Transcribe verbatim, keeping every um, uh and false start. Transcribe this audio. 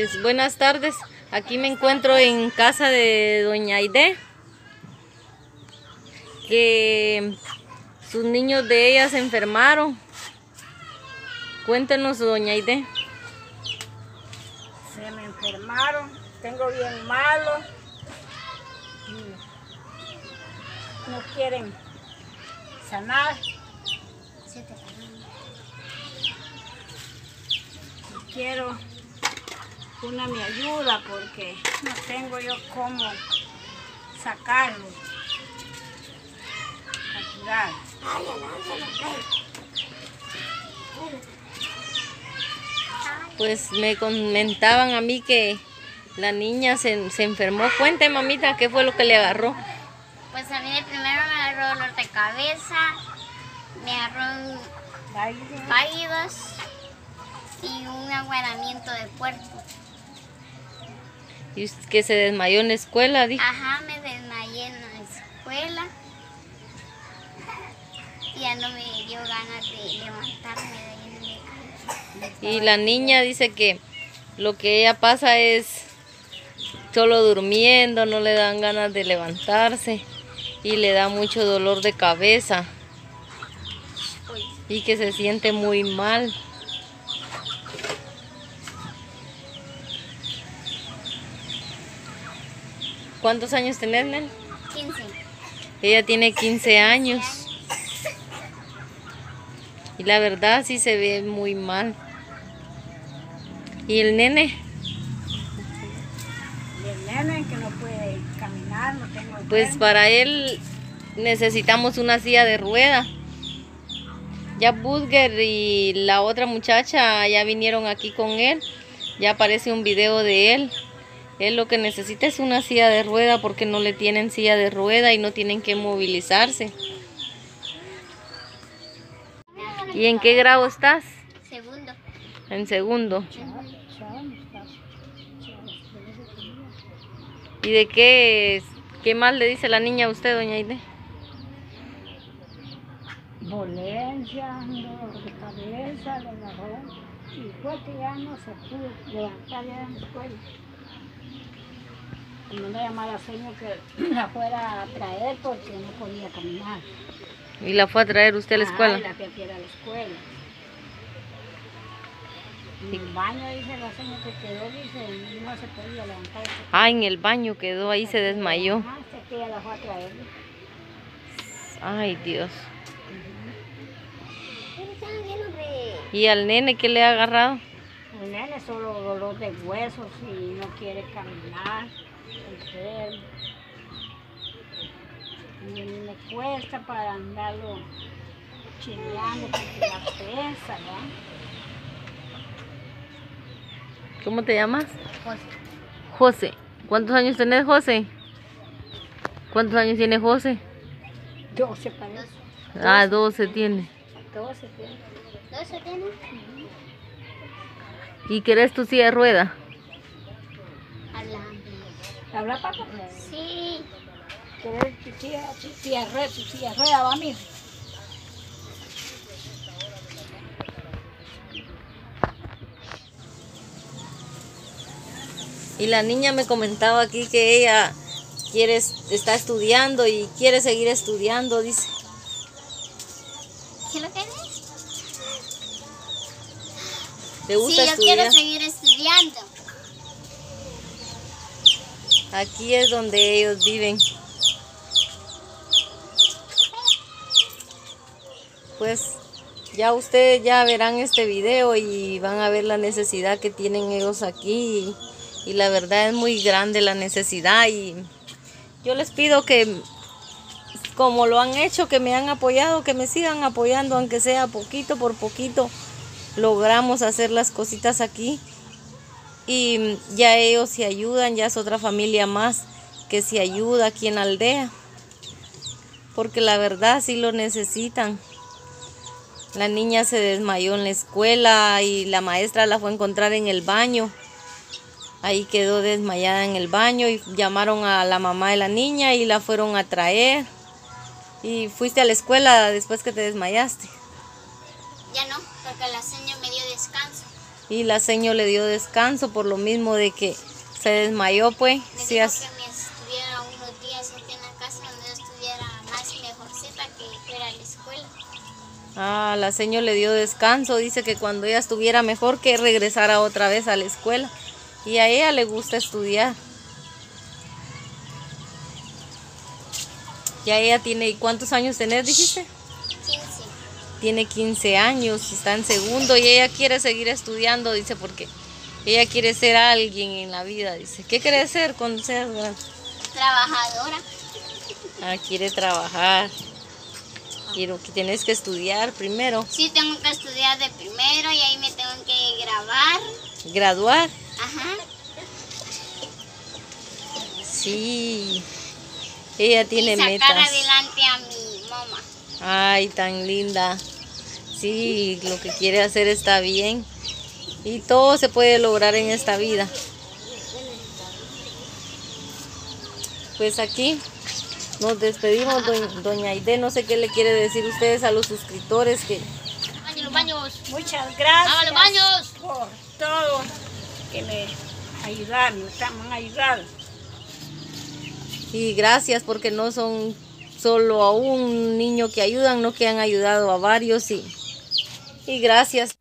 Pues buenas tardes, aquí me encuentro en casa de doña Aide, que sus niños de ella se enfermaron. Cuéntenos, doña Aide. Se me enfermaron, tengo bien malo y no quieren sanar. Quiero una mi ayuda porque no tengo yo cómo sacarlo a curar. Pues me comentaban a mí que la niña se, se enfermó. Cuente, mamita, ¿qué fue lo que le agarró? Pues a mí de primero me agarró dolor de cabeza, me agarró válidos y un aguadamiento de cuerpo. ¿Y usted que se desmayó en la escuela, dijo? Ajá, me desmayé en la escuela y ya no me dio ganas de levantarme de ahí en mi casa. Y la niña dice que lo que ella pasa es solo durmiendo, no le dan ganas de levantarse y le da mucho dolor de cabeza y que se siente muy mal. ¿Cuántos años tenés, Nel? quince. Ella tiene quince años. Y la verdad sí se ve muy mal. ¿Y el nene? Y el nene que no puede caminar, no tengo el Pues tren. para él necesitamos una silla de rueda. Ya Budger y la otra muchacha ya vinieron aquí con él. Ya aparece un video de él. Él lo que necesita es una silla de rueda porque no le tienen silla de rueda y no tienen que movilizarse. ¿Y en qué grado estás? Segundo. En segundo. ¿Y de qué, qué más le dice la niña a usted, doña Aide? Dolencia, dolor de cabeza, le agarró y fue que ya no se pudo levantar ya en la escuela. Y me llamó a la señora que la fuera a traer porque no podía caminar. ¿Y la fue a traer usted a la escuela? Ah, y la fui a traer a la escuela. En el baño, dice la señora que quedó, dice, y no se podía levantar. Ah, en el baño quedó, ahí se desmayó. Ajá, hasta que ella la fue a traer. Ay, Dios. Pero están llenos de... ¿Y al nene qué le ha agarrado? El nene solo dolor de huesos y no quiere caminar. Enfermo. Y le cuesta para andarlo chileando porque la pesa, ¿verdad? ¿Cómo te llamas? José. José. ¿Cuántos años tenés, José? ¿Cuántos años tiene José? doce parece. Ah, doce tiene. doce tiene. ¿doce tiene? ¿Y querés tu silla de rueda? Hablando. ¿Habla, papá? Sí. ¿Querés tu silla, tu silla de rueda, tu silla de rueda, va, mijo? Y la niña me comentaba aquí que ella quiere, está estudiando y quiere seguir estudiando, dice. ¿Qué lo querés? ¿Le gusta Sí, yo estudiar? quiero seguir estudiando. Aquí es donde ellos viven. Pues ya ustedes ya verán este video y van a ver la necesidad que tienen ellos aquí. Y, y la verdad es muy grande la necesidad. Y yo les pido que, como lo han hecho, que me han apoyado, que me sigan apoyando, aunque sea poquito por poquito. Logramos hacer las cositas aquí. Y ya ellos se ayudan, ya es otra familia más que se ayuda aquí en la aldea. Porque la verdad sí lo necesitan. La niña se desmayó en la escuela y la maestra la fue a encontrar en el baño. Ahí quedó desmayada en el baño y llamaron a la mamá de la niña y la fueron a traer. ¿Y fuiste a la escuela después que te desmayaste? Ya no, porque la señora me dio descanso. Y la señora le dio descanso por lo mismo de que se desmayó, pues. Me Sí, dijo as- que me estuviera unos días aquí en la casa donde yo estuviera más mejorcita que fuera a la escuela. Ah, la señora le dio descanso. Dice que cuando ella estuviera mejor que regresara otra vez a la escuela. Y a ella le gusta estudiar. Ya ella tiene, ¿cuántos años tenés, dijiste? quince. Tiene quince años, está en segundo y ella quiere seguir estudiando, dice, porque ella quiere ser alguien en la vida, dice. ¿Qué quiere ser cuando seas grande? Trabajadora. Ah, quiere trabajar. Quiero que tienes que estudiar primero, Sí, tengo que estudiar de primero y ahí me tengo que grabar. graduar. Ajá. Sí, ella tiene y sacar metas. adelante a mi mamá. Ay, tan linda. Sí, lo que quiere hacer está bien. Y todo se puede lograr en esta vida. Pues aquí nos despedimos, doña, doña Aide. No sé qué le quiere decir ustedes a los suscriptores que... Baños, los baños. Muchas gracias ¡Ah, los baños! por todo que me ayudaron, me están ayudando. Y gracias porque no son solo a un niño que ayudan, no que han ayudado a varios y, y gracias.